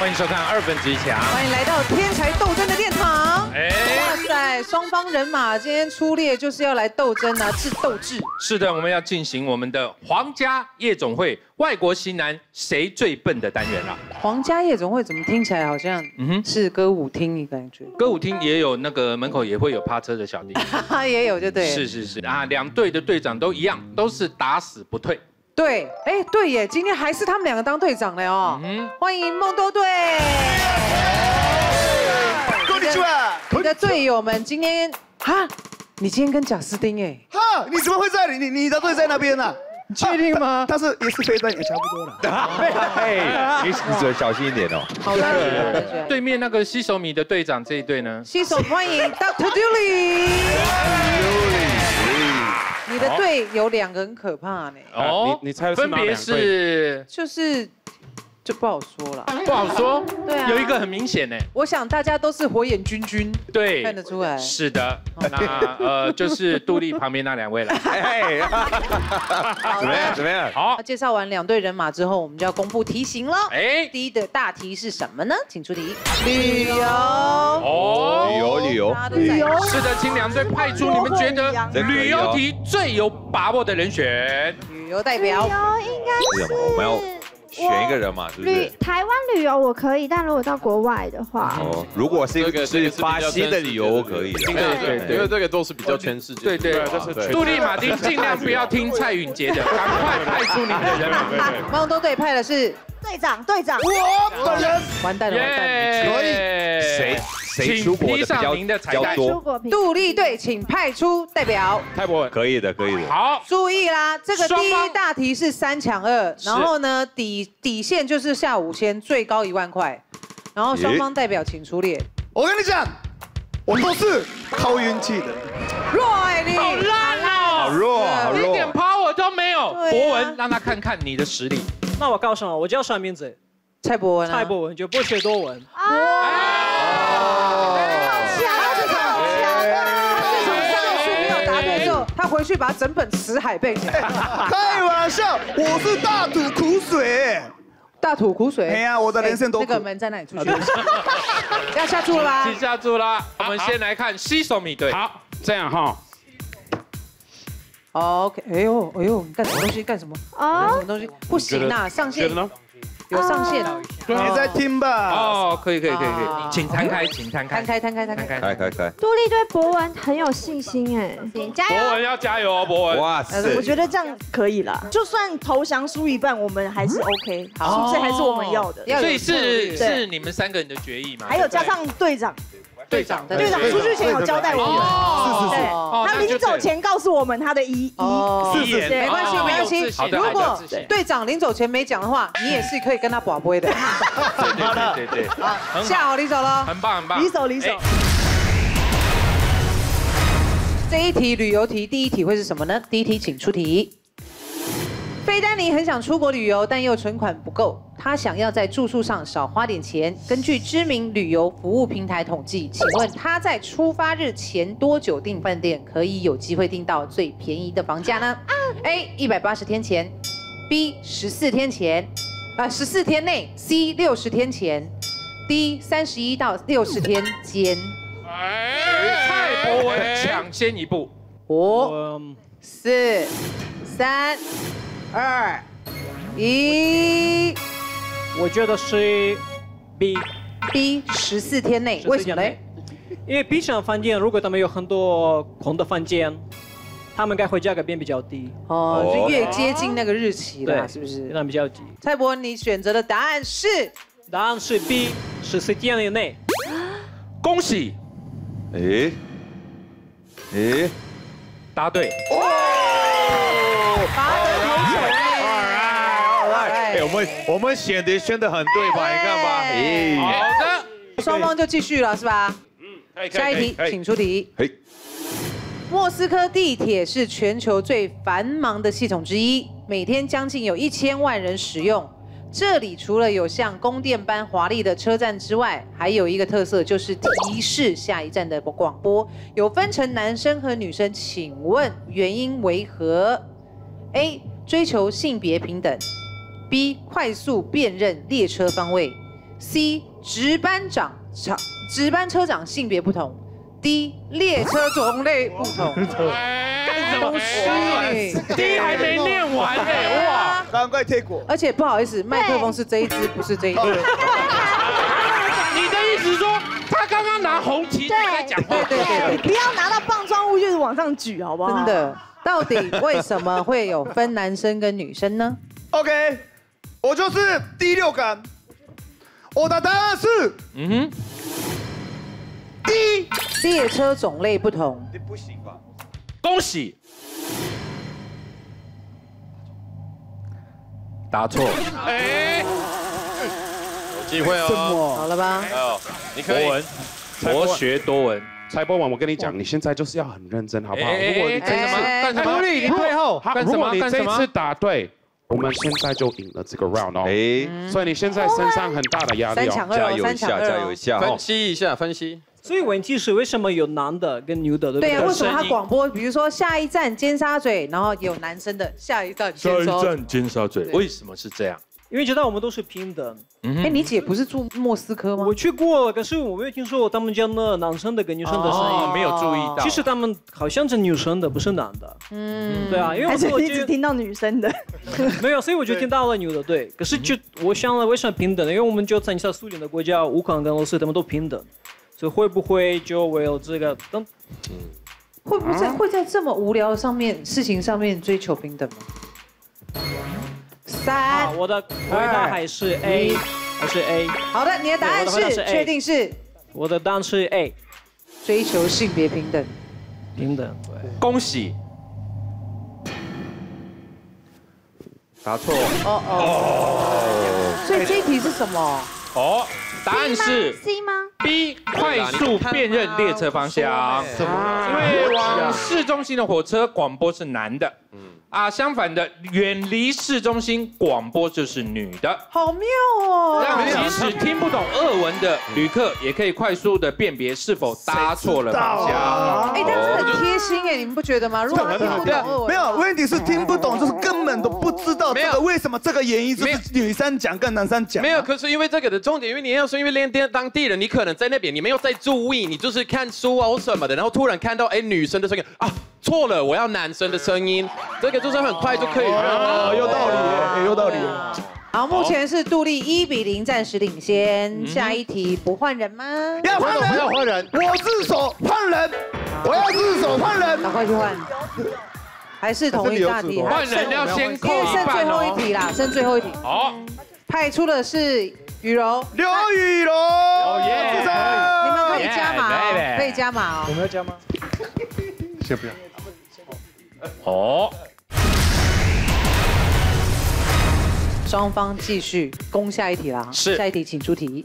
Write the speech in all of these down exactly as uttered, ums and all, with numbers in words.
欢迎收看二分之一强， 欢迎来到天才斗争的殿堂。 哎， 哇塞，双方人马今天出列就是要来斗争啊，智斗智。 是的，我们要进行我们的皇家夜总会外国型男谁最笨的单元了。 皇家夜总会怎么听起来好像嗯哼是歌舞厅的感觉？ 歌舞厅也有那个门口也会有趴车的小弟， 也有就对。 是是是啊，两队的队长都一样，都是打死不退。 对，哎，对耶，今天还是他们两个当队长了哦。嗯，欢迎梦多队。 こんにちは。 你的队友们今天哈，你今天跟贾斯汀哎， 哈，你怎么会在你你的队在那边呢？ 你确定吗？ 但是也是飞弹也差不多了。 哎，你你只小心一点哦。 好的。 对面那个西手米的队长这一队呢？ 西手欢迎 Doctor Dooley。 你的队有两个很可怕呢。 哦，你你猜分别是就是就不好说了， 不好说。 对啊， 有一个很明显呢。我想大家都是火眼金睛， 对， 看得出来。 是的，那呃就是杜丽旁边那两位了。 怎么样？怎么样？ 好， 介绍完两队人马之后，我们就要公布题型了。哎，第一的大题是什么呢？请出题。旅游。 哦， 旅游旅游旅游。 是的，请两队派出你们觉得旅游题最有把握的人选。 旅游代表。 旅游应该是我们要选一个人嘛，是不是？ 台湾旅游我可以，但如果到国外的话， 哦，如果是一个是巴西的旅游，我可以的。 对对对，因为这个都是比较全世界。 对对，杜丽马丁尽量不要听蔡允杰的，赶快派出你的人马。 梦东队派的是队长，队长。 我本人完蛋了，完蛋了， 可以。 谁谁出国的比较多？ 杜丽队请派出代表。 蔡博文， 可以的，可以的。 好， 注意啦，这个第一大题是三抢二，然后呢底底线就是下五千，最高一万块，然后双方代表请出列。 我跟你讲，我都是靠运气的。 弱哎你， 好烂哦， 好弱，好弱， 一点 power 都没有。博文，让他看看你的实力。 那我告诉你，我叫什么名字？ 蔡博文。 蔡博文就不学多文。 他回去把整本《辞海》背起来。 开玩笑，我是大吐苦水。 大吐苦水。 哎呀，我的人生都苦。 那个门在那里？出去。要下注了吧？ 请下注啦！我们先来看西手米队。 好，这样哈。 OK， 哎呦哎呦，你干什么东西？干什么？哦，什么东西？不行啊，上线。有上线， 你在听吧？ 哦，可以可以可以可以，请摊开，请摊开， 摊开摊开摊开开开开。 杜丽对博文很有信心哎，加油！ 博文要加油哦，博文。 哇塞， 我觉得这样可以啦，就算投降输一半，我们还是 OK， 是不是？还是我们要的。 所以是是你们三个人的决议吗？ 还有加上队长。 队长， 队长出去前有交代我们， 是是是， 他临走前告诉我们他的遗遗， 是是， 没关系没关系。如果队长临走前没讲的话，你也是可以跟他把杯的。 好的，对对对， 好，下好离手了， 很棒很棒， 离手离手。 这一题旅游题，第一题会是什么呢？第一题请出题。 费丹尼很想出国旅游，但又存款不够。他想要在住宿上少花点钱。根据知名旅游服务平台统计，请问他在出发日前多久订饭店可以有机会订到最便宜的房价呢 ？A. 一百八十天前 ，B. 十四天前，啊十四天内 ，C. 六十天前 ，D. 三十一到六十天间。 蔡博文抢先一步。 五、四、三。 二一， 我觉得是 B。 B 十四天内，为什么呢？ 因为 B 项饭店如果他们有很多空的房间，他们该会价格变比较低。 哦，就越接近那个日期了，是不是？ 那比较低。 蔡博文，你选择的答案是？ 答案是 B， 十四天内。 恭喜！ 哎哎， 答对。 哎，我们我们选的选的很对吧？你看吧， 哎，好的，双方就继续了，是吧？嗯，下一题，请出题。嘿，莫斯科地铁是全球最繁忙的系统之一，每天将近有一千万人使用。这里除了有像宫殿般华丽的车站之外，还有一个特色就是提示下一站的广播，有分成男生和女生，请问原因为何 ？A. 追求性别平等 ，B. 快速辨认列车方位 C 值班长长值班车长性别不同 ，D 列车种类不同。 干什么？ 是第一还没念完呢，哇！ 赶快贴过。 而且不好意思，麦克风是这一支，不是这一支。 你的意思说他刚刚拿红旗在讲话？ 对对对不要拿到棒状物就是往上举，好不好？ 真的，到底为什么会有分男生跟女生呢 OK， 我就是第六感。我的答案是嗯哼， D。 列车种类不同。 你不行吧？ 恭喜，答错。 哎，有机会哦。 好了吧？ 哦，你可以。 国文，博学多闻。 蔡博文，我跟你讲，你现在就是要很认真，好不好？ 哎如果你这干什么？干什么？ 你退后。 好， 干什么如果你干什么这一次答对，我们现在就赢了这个 round 哦。 哎， 所以你现在身上很大的压力三哦。 加抢二哦， 油一下， 三抢二哦。 加油一下分哦。 析一下，分析。 所以问题是为什么有男的跟女的，对不对？ 对呀，为什么他广播，比如说下一站尖沙咀，然后有男生的下一站下尖沙咀。 一站尖沙咀，为什么是这样？ 因为觉得我们都是平等。 哎，你姐不是住莫斯科吗？ 我去过，可是我没有听说他们讲的男生的跟女生的声哦， 音。 没有注意到。 其实他们好像是女生的，不是男的。 嗯， 对啊，因为还是我觉得你只听到女生的？ 没有，所以我就听到了女的。对，可是就我想了，为什么平等呢？因为我们就在你苏联的国家，乌克兰跟俄罗斯他们都平等，所以会不会就为了这个？等会不会在会在这么无聊的上面事情上面追求平等吗？ 啊， 三， 我的回答还是 A，还是 A。 好的，你的答案是对我的回答是 A 确定是我的答案是 A， 追求性别平等。 平等。对。 恭喜， 答错。 哦哦。所以这一题是什么？ 哦，答案是 C 吗？ B， 快速辨认列车方向。 什么？ 因为往市中心的火车广播是男的，啊，相反的，远离市中心广播就是女的， 好妙哦！ 让即使听不懂俄文的旅客也可以快速的辨别是否搭错了方向。 哎，但是很贴心哎，你们不觉得吗？如果他听不懂俄文， 没有问题是听不懂，就是根本都不知道这个为什么这个原因就是女生讲跟男生讲。 没有，可是因为这个的重点，因为你要说，因为练当当地人，你可能在那边，你没有在注意，你就是看书啊或什么的，然后突然看到哎女生的声音啊，错了，我要男生的声音，这个就是很快就可以认了。 有道理耶，有道理。 好，目前是杜丽一比零，暂时领先。下一题不换人吗？ 要换人，要换人，我自首换人，我要自首换人， 赶快去换。还是同一大题， 换人要先扣因为一半剩最后一哦。 题啦，剩最后一题。 好， 派出的是雨柔， 刘雨柔， 耶自首。 你们可以加码哦， Yeah, baby 可以加码哦。 我们要加吗？ 先不要。 哦， 双方继续攻下一题啦。 是下一题请出题。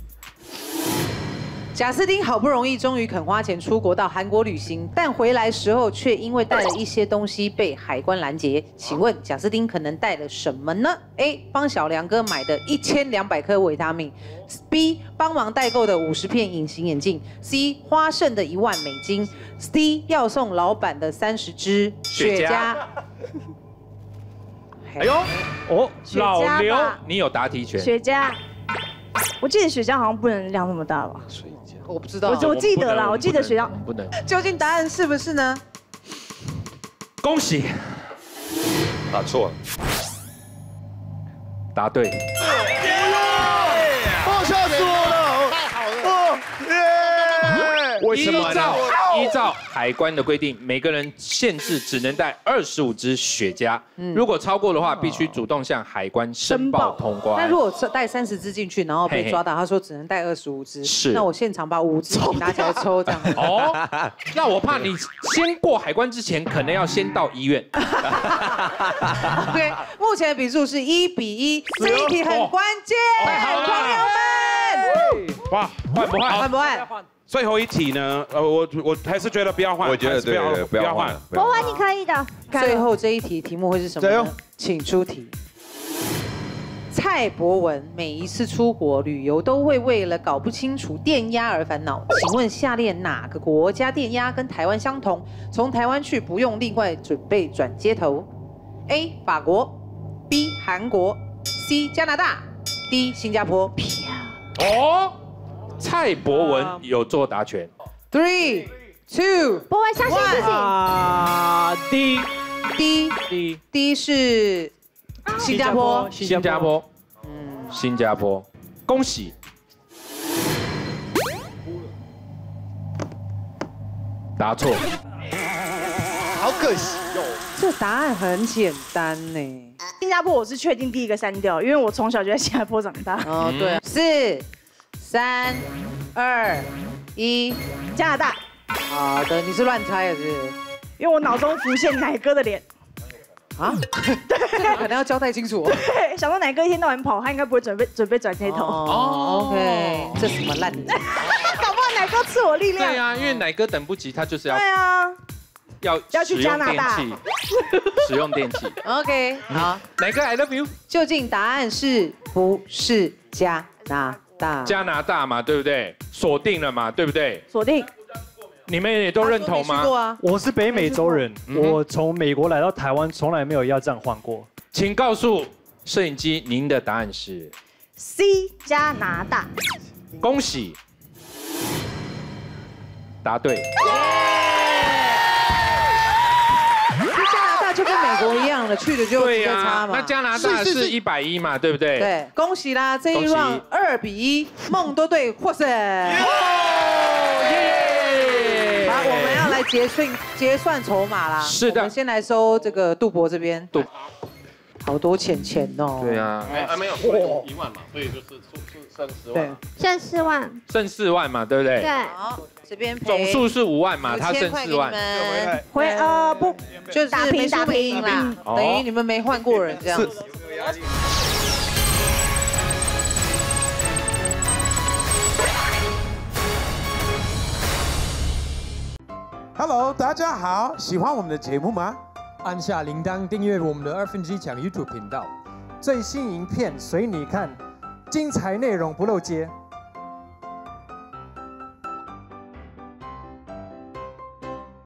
贾斯汀好不容易终于肯花钱出国到韩国旅行，但回来时候却因为带了一些东西被海关拦截。请问贾斯汀可能带了什么呢 ？A. 帮小梁哥买的一千两百颗维他命 ；B. 帮忙代购的五十片隐形眼镜 ；C. 花剩的一万美金 ；D. 要送老板的三十支雪雪茄茄。哎呦，哦， 雪茄老刘吧， 你有答题权。 雪茄，我记得雪茄好像不能量那么大吧？ 我不知道， 我我记得啦，我记得雪茄。 不能。 究竟答案是不是呢？ 恭喜， 答错了。 答对。 哦，吓死我了！太好了！哦，耶！ 为什么呢？ 依照依照海关的规定，每个人限制只能带二十五支雪茄，如果超过的话，必须主动向海关申报通关。 那如果带三十支进去，然后被抓到，他说只能带二十五支， 是那我现场把五支拿起来抽，这样。 哦，那我怕你先过海关之前，可能要先到医院。 OK， 目前的比数是一比一，这一题很关键， 太好了朋友们， 哇，换不换？ 换不换？ 最后一题呢？呃，我我还是觉得不要换。 我觉得对对，不要换。 博文你可以的。 最后这一题题目会是什么呢？请出题。蔡博文每一次出国旅游都会为了搞不清楚电压而烦恼。请问下列哪个国家电压跟台湾相同？从台湾去不用另外准备转接头 ？A. 法国 ，B. 韩国 ，C. 加拿大 ，D. 新加坡。 哦，蔡博文有作答权。 Three, two， 博文相信自己。 啊，D D D D 是新加坡。 新加坡，嗯，新加坡，恭喜。答错。 好可惜哦。 这答案很简单呢。 新加坡我是确定第一个删掉，因为我从小就在新加坡长大。 哦，对啊。四、三、二、一， 加拿大。 好的，你是乱猜的是不是？ 因为我脑中浮现奶哥的脸。 啊？这个可能要交代清楚哦。 对，想说奶哥一天到晚跑，他应该不会准备准备转这头。 哦 ，OK， 这什么烂脸？ 搞不好奶哥赐我力量。 对啊，因为奶哥等不及，他就是要。 对啊。 要要去加拿大。 使用电器。 OK， 好， 奶哥 I love you。 究竟答案是不是加拿大？ 加拿大嘛，对不对？锁定了嘛，对不对？ 锁定。 你们也都认同吗？ 啊、 我是北美洲人，我从美国来到台湾，从来没有要这样换过。 请告诉摄影机，您的答案是 C 加拿大。 恭喜，答对。 加拿大就跟美国一样的，去的就直接差嘛。 那加拿大是一百一嘛，对不对？ 对，恭喜啦！这一 round 二比一，梦多队获胜。好，我们要来结算结算筹码啦。 是的， 我们先来收这个杜博这边。杜，好多钱钱哦。 对啊， 还没有一万嘛，所以就是剩十万。 剩四万。 剩四万嘛，对不对？ 对。 好，这边总数是五万嘛，他剩四万。 回呃不， 就是打平打平啦，等于你们没换过人这样子。 Hello， 大家好，喜欢我们的节目吗？按下铃铛订阅我们的二分之一强 YouTube 频道，最新影片随你看，精彩内容不漏接。